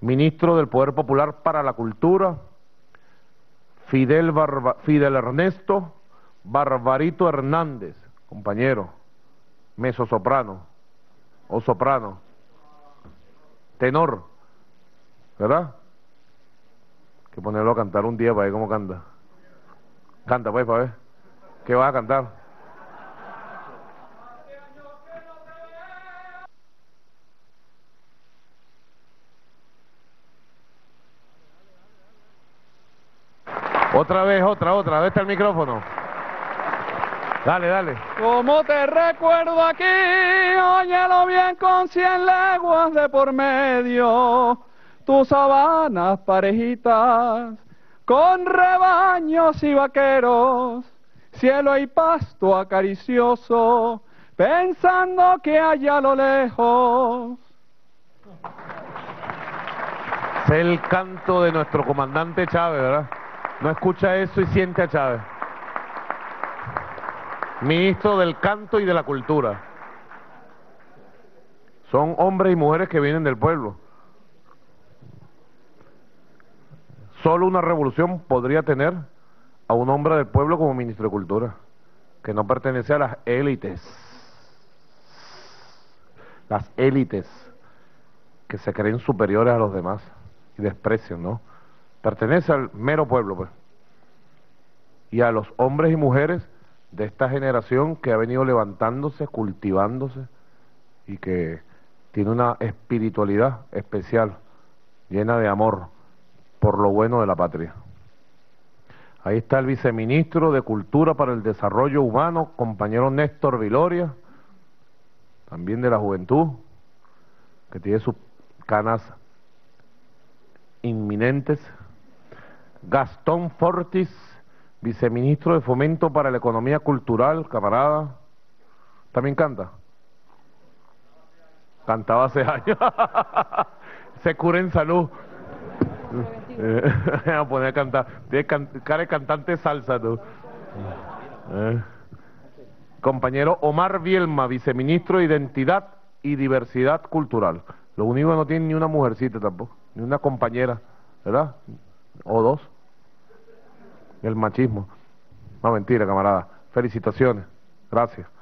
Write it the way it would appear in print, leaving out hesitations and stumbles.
Ministro del Poder Popular para la Cultura, Fidel Ernesto Barbarito Hernández, compañero, mezzosoprano o soprano, tenor, ¿verdad? Hay que ponerlo a cantar un día para ver cómo canta. Canta pues, para ver. ¿Qué vas a cantar? Otra vez, otra. ¿Dónde está el micrófono? Dale, dale. Como te recuerdo aquí, óyelo bien con 100 leguas de por medio, tus sabanas parejitas, con rebaños y vaqueros, cielo y pasto acaricioso, pensando que allá a lo lejos. Es el canto de nuestro comandante Chávez, ¿verdad? No escucha eso y siente a Chávez. Ministro del Canto y de la Cultura. Son hombres y mujeres que vienen del pueblo. Solo una revolución podría tener a un hombre del pueblo como ministro de Cultura, que no pertenece a las élites. Las élites que se creen superiores a los demás y desprecian, ¿no? Pertenece al mero pueblo, pues. Y a los hombres y mujeres de esta generación que ha venido levantándose, cultivándose y que tiene una espiritualidad especial, llena de amor por lo bueno de la patria. Ahí está el viceministro de Cultura para el Desarrollo Humano, compañero Néstor Viloria, también de la juventud, que tiene sus canas inminentes. Gastón Fortis, viceministro de Fomento para la Economía Cultural, camarada. ¿También canta? Cantaba hace años. Se cura en salud. Voy a poner a cantar. Tienes cara de cantante de salsa, tú. Compañero Omar Bielma, viceministro de Identidad y Diversidad Cultural. Lo único que no tiene ni una mujercita tampoco, ni una compañera, ¿verdad? O dos. El machismo. No, mentira, camarada. Felicitaciones. Gracias.